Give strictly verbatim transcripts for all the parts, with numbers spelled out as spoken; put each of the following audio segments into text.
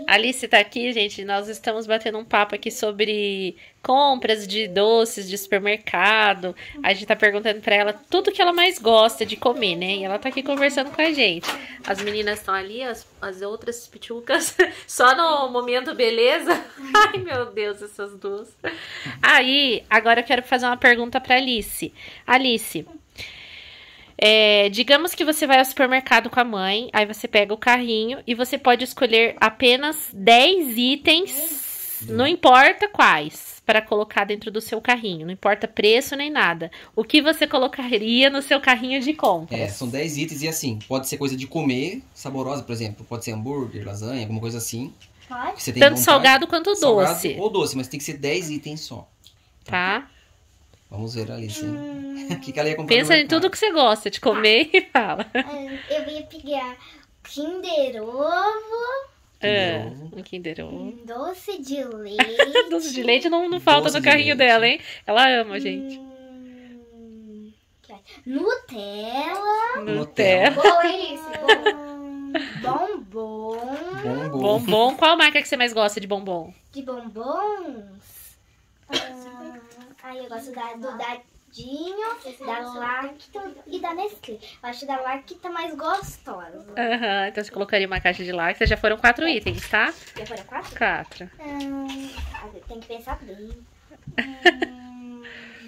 A Alice tá aqui, gente. Nós estamos batendo um papo aqui sobre compras de doces de supermercado. A gente tá perguntando pra ela tudo que ela mais gosta de comer, né? E ela tá aqui conversando com a gente. As meninas estão ali, as, as outras pitucas, só no momento beleza. Ai, meu Deus, essas duas. Aí, agora eu quero fazer uma pergunta pra Alice. Alice, é, digamos que você vai ao supermercado com a mãe, aí você pega o carrinho e você pode escolher apenas dez itens, não importa quais, para colocar dentro do seu carrinho. Não importa preço nem nada. O que você colocaria no seu carrinho de compras? É, são dez itens e assim, pode ser coisa de comer, saborosa, por exemplo. Pode ser hambúrguer, lasanha, alguma coisa assim. Pode. Você tem Tanto vontade. salgado quanto Salgado doce. ou doce, mas tem que ser dez itens só. Tá? Vamos ver a Alice. Hum. O que, que ela ia comprar Pensa no em mercado? tudo que você gosta de comer e fala. Ah, eu ia pegar Kinder Ovo, Kinder Ah, Ovo. um Kinder Ovo. um doce de leite. Doce de leite não, não falta Doce no de carrinho leite. dela, hein? Ela ama, gente. Hum, que mais? Nutella. Nutella. Boa, isso. Bombom. Bombom. Bombom. Qual marca que você mais gosta de bombom? De bombons. Ah, aí eu gosto da, do Dadinho, da Lacto e da Nestlé. Eu acho da Lacta mais gostosa. Aham, então você colocaria uma caixa de lácteos. Já foram quatro itens, tá? Já foram quatro? Quatro. Hum, tem que pensar bem. Hum,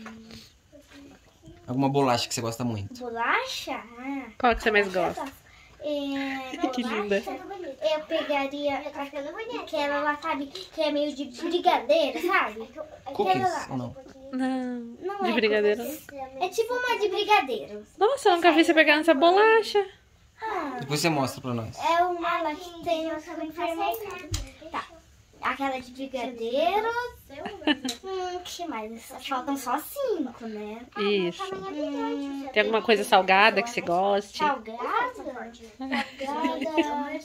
Alguma bolacha que você gosta muito. bolacha? Ah, Qual que você mais bolacha gosta? É, Que linda. eu pegaria aquela lá, sabe, que é meio de brigadeiro, sabe? Aquela Cookies lá. ou não? Não. Não De é brigadeiro? cookies. É tipo uma de brigadeiro. Nossa, eu nunca vi você pegar nessa bolacha. Ah, Depois você mostra pra nós. é uma lá que tem no supermercado. Tá. Aquela de brigadeiro. Hum, que mais? Faltam só cinco, né? Isso. Hum, Tem alguma coisa salgada que você goste? salgada? Salgada.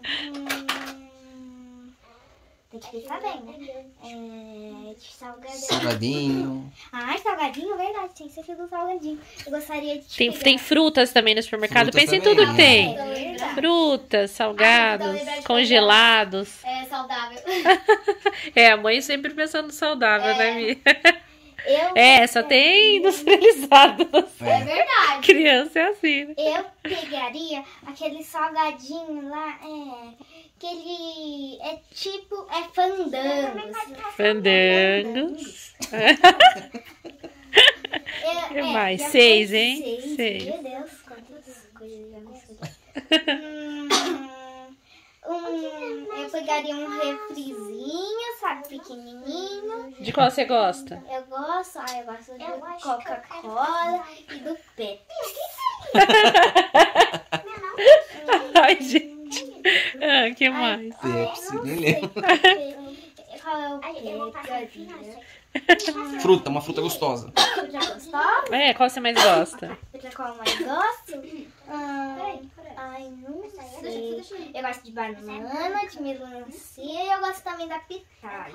Hum, tem que pensar bem, né? É, de salgada. Salgadinho. Ai, salgadinho, verdade. Tem que ser do salgadinho. Eu gostaria de Tem, pegar- tem frutas também no supermercado. Frutas Pensa em também, tudo que né? tem. É verdade. Frutas, salgados, congelados. É saudável. É, a mãe sempre pensando saudável, né, Mi? Eu, É, só tem industrializados. é verdade. Criança é assim, né? Eu pegaria aquele salgadinho lá, é, que ele é tipo, é fandangos. Fandangos. É, Que é, mais? já Seis, foi hein? Seis. Seis. Meu Deus, quantas coisas eu já não sei. Hum, um, eu pegaria um refrizinho, sabe, pequenininho. De qual você gosta? Eu gosto, ah, eu gosto do Coca-Cola e do Pepsi. Ai, gente. Ah, que mais? Pepsi, Não nem sei lembro. qual é o Pepsi. Fruta, uma fruta gostosa. Já gostou? É, qual você mais gosta? Outra qual eu mais gosto? Hum, ai, não sei. Eu gosto de banana, de melancia e eu gosto também da pitaia.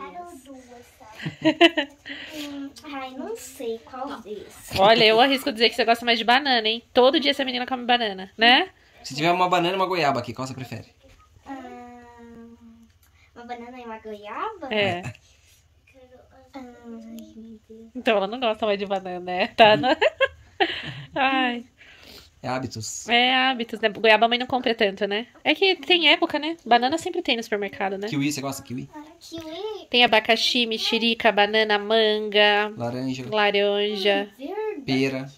Hum, ai, não sei qual desses. Olha, eu arrisco dizer que você gosta mais de banana, hein? Todo dia essa menina come banana, né? Se tiver uma banana e uma goiaba aqui, qual você prefere? Hum, uma banana e uma goiaba? É. Ai, meu Deus. Então ela não gosta mais de banana, né? Tá na... Ai. É hábitos. É hábitos, né? Goiaba a mãe não compra tanto, né? É que tem época, né? Banana sempre tem no supermercado, né? Kiwi, você gosta de kiwi? Kiwi Tem abacaxi, mexerica, banana, manga, Laranja, laranja. verde. pera,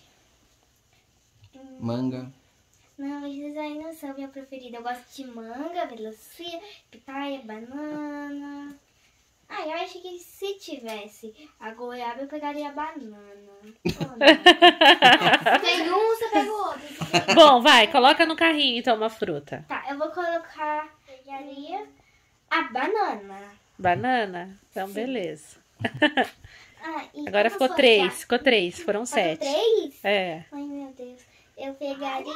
manga. Não, esses aí não são minha preferida. Eu gosto de manga, melancia, pitaia, banana. Ah, eu acho que se tivesse a goiaba, eu pegaria a banana. Oh, não. Tem um, você pega o outro. Bom, vai, coloca no carrinho então uma fruta. Tá, eu vou colocar pegaria a banana. Banana? Então, beleza. Ah, e Agora como ficou for três, já- ficou três, foram Foram sete. três? É. Ai, meu Deus. Eu pegaria...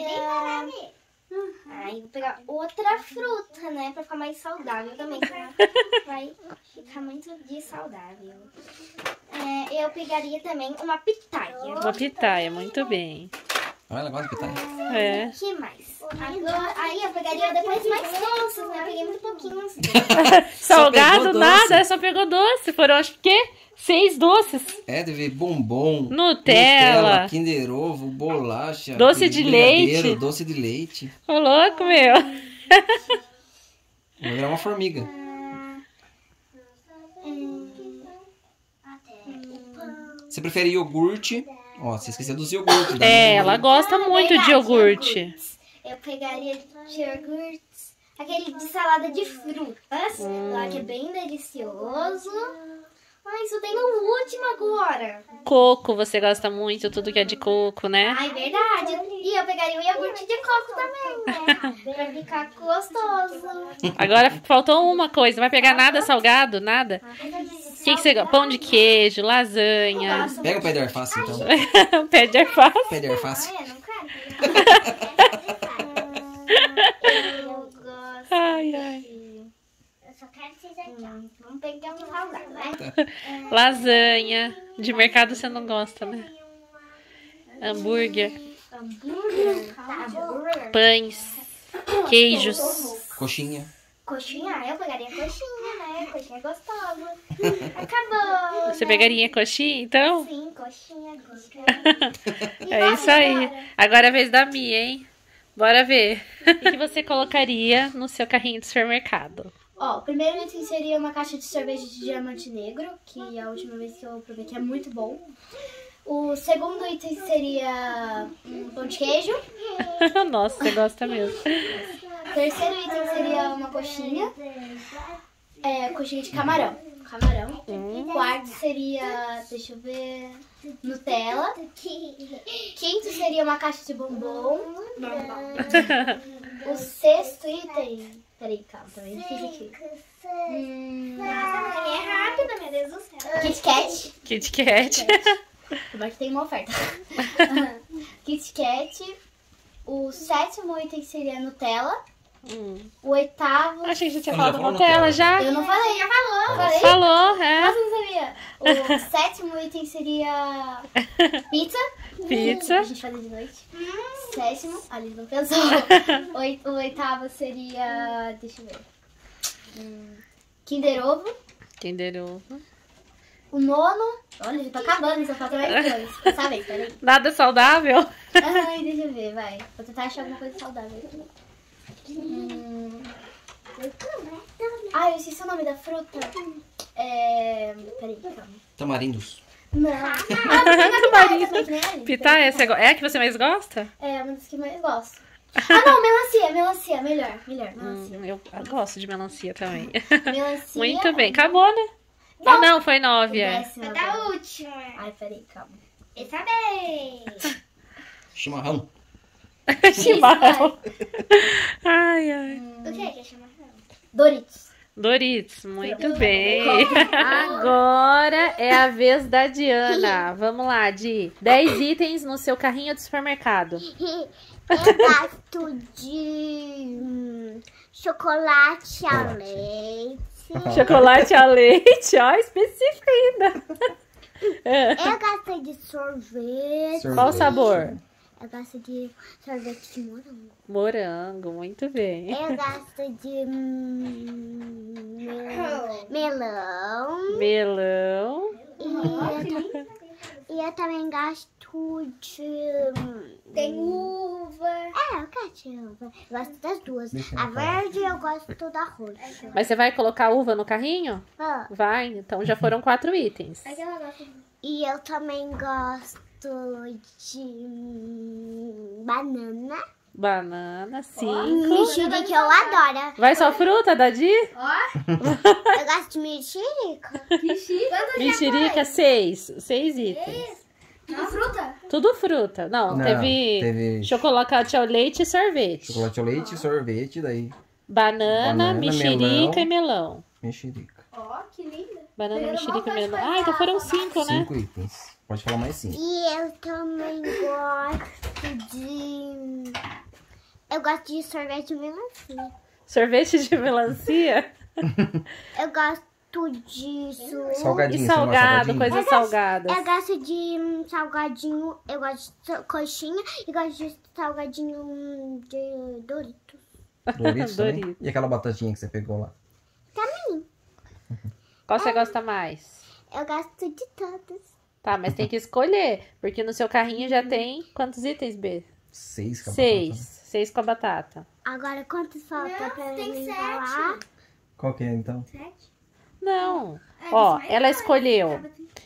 Ai, vou pegar outra fruta, né? Pra ficar mais saudável também. Senão vai ficar muito de saudável. É, eu pegaria também uma pitaia. Uma pitaia, muito bem. Ah, ela gosta de pitaia. É. O que mais? Agora, aí eu pegaria depois mais doces, né? Eu peguei muito pouquinho. Salgado, pegou nada, doce. só pegou doce. Foram, acho que, quê? Seis doces. É, teve bombom, Nutella. Kinder Ovo, bolacha, Doce de brigadeiro, leite. doce de leite. Ô, louco, meu. Vai virar uma formiga. Você prefere iogurte? Ó, você esqueceu dos iogurtes. É, ela gosta Ah, muito verdade, de iogurte. iogurtes. Eu pegaria de iogurtes, aquele de salada de frutas, lá que é bem delicioso. Mas eu tenho o último agora. Coco, você gosta muito, tudo que é de coco, né? Ai, verdade. E eu pegaria o iogurte de coco também, né? Pra ficar gostoso. Agora faltou uma coisa. Vai pegar nada salgado? Nada? O que, que você gosta? Pão de queijo, lasanha. Pega o pé de alface, então. Pé de alface. Pé de alface. Ah, eu não quero. Eu gosto. Ai, ai. Eu só quero esses aqui, ó. Vamos pegar um salgado, né? Lasanha. De mercado você não gosta, né? Hambúrguer. Hambúrguer. Tá, hambúrguer. Pães. Queijos. Coxinha. Coxinha, eu pegaria coxinha, né? Coxinha é gostosa. Acabou. Você né? pegaria coxinha, então? Sim, coxinha, coxinha. É isso aí. Agora é a vez da Mia, hein? Bora ver. O que você colocaria no seu carrinho de supermercado? Ó, o primeiro item seria uma caixa de sorvete de diamante negro, que é a última vez que eu provei que é muito bom. O segundo item seria um pão de queijo. Nossa, você gosta mesmo. O terceiro item seria uma coxinha. É, coxinha de camarão. Camarão. O quarto seria, deixa eu ver, Nutella. Quinto seria uma caixa de bombom. O sexto item... Peraí, calma, tá bem difícil aqui. Hum, Nossa, é rápida, meu Deus do céu. Kit Kat. Kit Kat. Como é que tem uma oferta? Kit Kat. O sétimo item seria Nutella. Hum. O oitavo... A gente tinha Ela falado já falou Nutella Nutella. já. Eu não falei, já falou. Falei? Falou, é. Nossa, não sabia. O sétimo item seria pizza. Pizza. A gente faz de noite. Sétimo, a Liz não pensou. Oi- O oitavo seria... Deixa eu ver. Hum, Kinder Ovo. Kinder Ovo. O nono... Olha, já tô acabando, só falta mais dois. Sabe, peraí. Nada saudável? Ai, deixa eu ver, vai. Vou tentar achar alguma coisa saudável aqui. Hum... Ah, eu esqueci o nome da fruta. É... Peraí, calma. Tamarindos. Não. Ah, Tamarindo. Pitaia, você go- é a que você mais gosta? É uma das que eu mais gosto. Ah, não, melancia, melancia. Melhor, melhor, melancia. Hum, eu gosto de melancia também. Melancia. Muito bem. Acabou, né? Ah, não, foi nove, é. Décima Da agora. última. Ai, peraí, calma. Essa vez. Chimarrão. Chimarrão. Ai, ai. O que é que é chimarrão? Doritos. Doritos, muito bem. Agora é a vez da Diana. Vamos lá, Di. dez itens no seu carrinho de supermercado. Eu gosto de hum, chocolate ao leite. Chocolate a leite, ó, específico ainda. É. Eu gosto de sorvete. Qual o sabor? Eu gosto de sorvete de morango. Morango, muito bem. Eu gosto de hum, mel- melão. Melão. E eu, e eu também gosto de... hum, Tem uva. É, eu gosto de uva. Eu gosto das duas. A verde eu gosto da roxa. Mas você vai colocar uva no carrinho? Ah, Vai, então já foram quatro itens. e eu também gosto de hum, banana. Banana, cinco. Mexerica eu adoro. Vai só fruta, Dadi? Eu gosto de mexerica. Mexerica, seis. Seis itens. Tudo fruta? Tudo fruta. Não, Não, teve, teve- chocolate ao leite e sorvete. Chocolate ao leite, sorvete, daí Banana, Banana, mexerica melão. e melão. mexerica. Ó, que linda. Banana, Primeiro mexerica e mal melão. pode Ah, então foram cinco, né? Cinco itens. Pode falar mais cinco. E eu também gosto de... Eu gosto de sorvete de melancia. Sorvete de melancia? Eu gosto disso. Salgadinho, E você não gosta de salgado, salgadinho? coisas salgadas. Eu gosto de hum, salgadinho, eu gosto de coxinha e gosto de salgadinho hum, de Doritos. Doritos também? Doritos. E aquela batatinha que você pegou lá? Qual você gosta mais? Eu gosto de todos. Tá, mas tem que escolher, porque no seu carrinho já tem quantos itens, B? Seis, com a Seis. batata. Seis com a batata. Agora quantos falta pra tem mim sete. falar? Qual que é, então? Não. Ó, ela escolheu.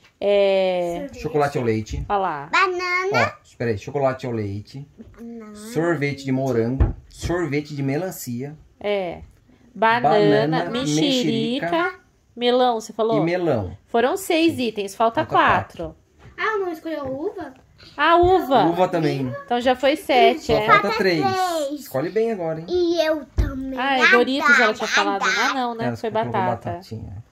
É. Chocolate ao leite. Olha lá. Banana. Ó, espera aí. Chocolate ao leite. Sorvete de morango. Sorvete de melancia. É. Banana, Banana, mexerica, mexerica. melão, você falou? E melão. Foram seis itens, falta Falta quatro. Ah, não escolheu uva? A uva. Uva também. Então já foi sete, Só é? falta três. três. Escolhe bem agora, hein? E eu também. Ah, é Doritos, ela tinha falado. Ah, não, né? Ela Foi colocou batata. batatinha.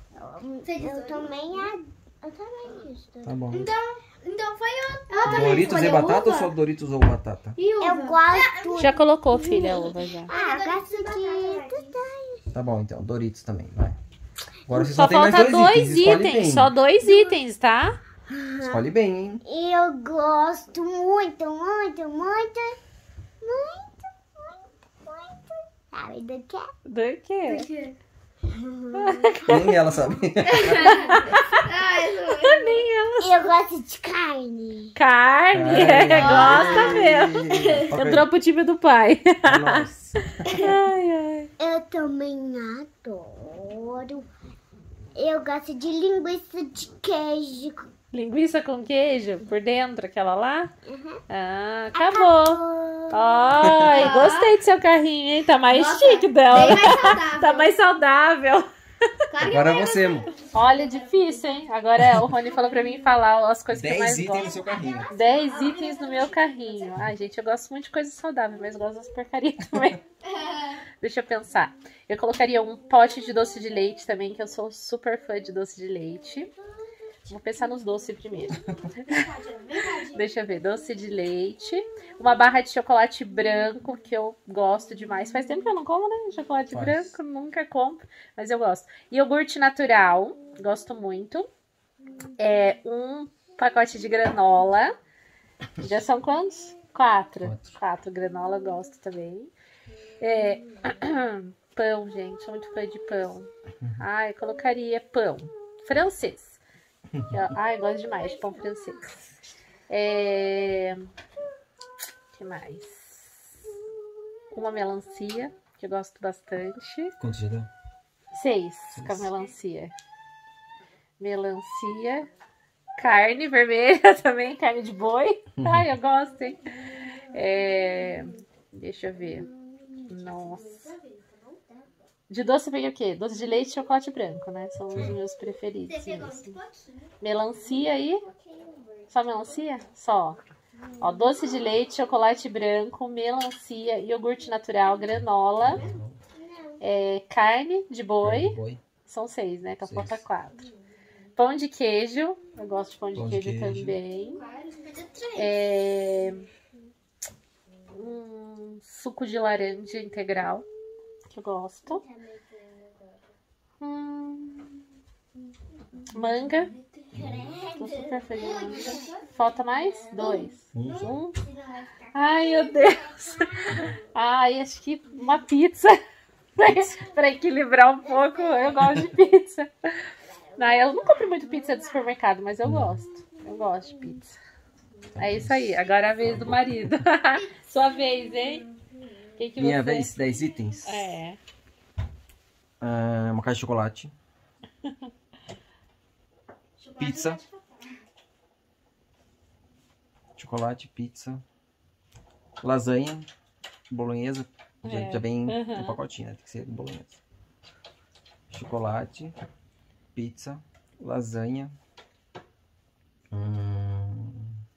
Eu também. a- Eu também isso. Tá bom. Então foi eu. Ela também Doritos e escolheu batata ou uva? só Doritos ou batata? E uva? Eu gosto. Já colocou, filha, a uva já. Ah, eu gosto de. Tá bom, então. Doritos também, vai. Agora você Só só, tem mais falta dois, dois itens. Escolhe itens, bem. só dois itens, tá? Escolhe bem, hein? E eu gosto muito, muito, muito. Muito, muito, muito. Sabe do que? Do quê? Por quê? Nem ela sabe. Ah, eu Nem ela. Eu gosto de carne. Carne, Ai, é, gosta mesmo. Toca aí. Entrou pro time do pai. Nossa. Ai, ai. Eu também adoro. Eu gosto de linguiça de queijo. Linguiça com queijo por dentro, aquela lá? Ah, acabou. Ai, gostei do seu carrinho, hein? Tá mais Nossa, chique dela. bem mais saudável. Tá mais saudável. Claro que Agora eu é você, amor. Olha, difícil, hein? Agora o Rony falou pra mim falar as coisas que eu mais Dez itens no gosto. seu carrinho. Dez itens no meu carrinho. Ai, gente, eu gosto muito de coisa saudável, mas gosto das porcarias também. Deixa eu pensar. Eu colocaria um pote de doce de leite também, que eu sou super fã de doce de leite. Vou pensar nos doces primeiro. Deixa eu ver. Doce de leite. Uma barra de chocolate branco, que eu gosto demais. Faz tempo que eu não como, né? Chocolate Faz. branco, nunca compro. Mas eu gosto. Iogurte natural. Gosto muito. É, um pacote de granola. Já são quantos? Quatro. Quatro. Quatro granola, eu gosto também. É, pão, gente. Sou muito fã de pão. Ai, colocaria pão. Francês. Eu- Ai, gosto demais de pão francês. É... que mais? Uma melancia, que eu gosto bastante. Quanto já deu? Seis, com a melancia. Melancia. Carne vermelha também, carne de boi. Ai, eu gosto, hein? É... Deixa eu ver. Nossa. De doce vem o quê? Doce de leite e chocolate branco, né? São os meus preferidos. mesmo. Melancia aí? Só melancia? Só. Ó, doce de leite, chocolate branco, melancia, iogurte natural, granola, é, carne de boi. Boi. São seis, né? Então Seis. falta quatro. Pão de queijo. Eu gosto de pão de, Pão de queijo, queijo. também. É, um suco de laranja integral. Que eu gosto. Hum, manga. Tô super feliz de manga. Falta mais? Dois. Um. Ai, meu Deus. Ai, acho que uma pizza. Pra equilibrar um pouco, eu gosto de pizza. Não, eu não compro muito pizza do supermercado, mas eu gosto. Eu gosto de pizza. É isso aí. Agora é a vez do marido. Sua vez, hein? Que que Minha você... vez, dez itens. É. Ah, uma caixa de chocolate. Pizza. Chocolate, pizza. Lasanha. Bolonhesa. Já, É. já vem Uhum. no pacotinho, né? Tem que ser bolonhesa. Chocolate. Pizza. Lasanha. Hum,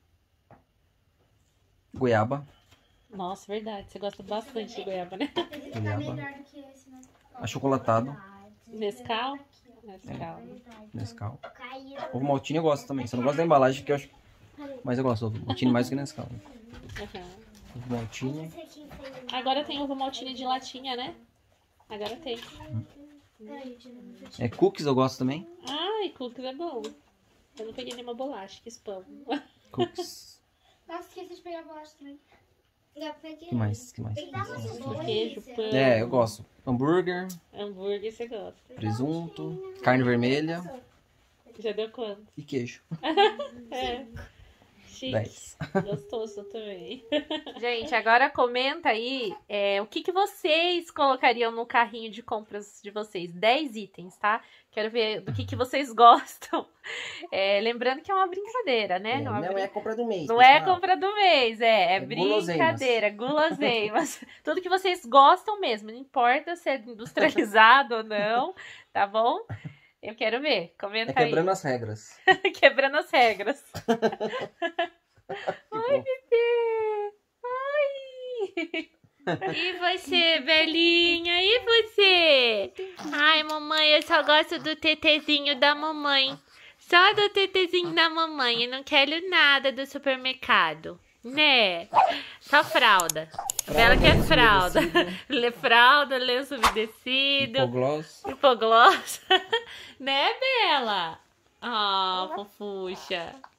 goiaba. Nossa, verdade. Você gosta bastante de goiaba, né? Goiaba. Achocolatado. Nescau? Nescau. Nescau. Ovo maltine eu gosto também. Só não gosto da embalagem que eu acho. Mas eu gosto do ovo maltine mais do que Nescau. Uhum. Ovo maltine. Agora tem ovo maltine de latinha, né? Agora tem. Peraí, deixa eu ver no frutinho. É, cookies eu gosto também. Ai, cookies é bom. Eu não peguei nenhuma bolacha, que spam. Cookies. Nossa, esqueci de pegar a bolacha também. Já peguei. que mais? que mais? Queijo, pão. É, eu gosto. Hambúrguer, Hambúrguer você gosta. presunto, carne vermelha Já deu quanto? e queijo. É. Chique. dez. Gostoso também. Gente, agora comenta aí é, o que, que vocês colocariam no carrinho de compras de vocês. dez itens, tá? Quero ver do que, que vocês gostam. É, lembrando que é uma brincadeira, né? Não, uma não brin- é compra do mês. Não é pessoal. compra do mês, é, é, É brincadeira, guloseimas. Tudo que vocês gostam mesmo, não importa se é industrializado ou não, tá bom? Eu quero ver, comenta É quebrando as regras. aí. Quebrando as regras. Ai, bebê! Ai! E você, Belinha? E você? Ai, mamãe, eu só gosto do tetezinho da mamãe. Só do tetezinho da mamãe. Eu não quero nada do supermercado. Né? Só fralda. A Bela quer lenço fralda. umedecido. Le- Fralda, lenço umedecido. Hipogloss. Hipogloss. Né, Bela? Ah, fofucha.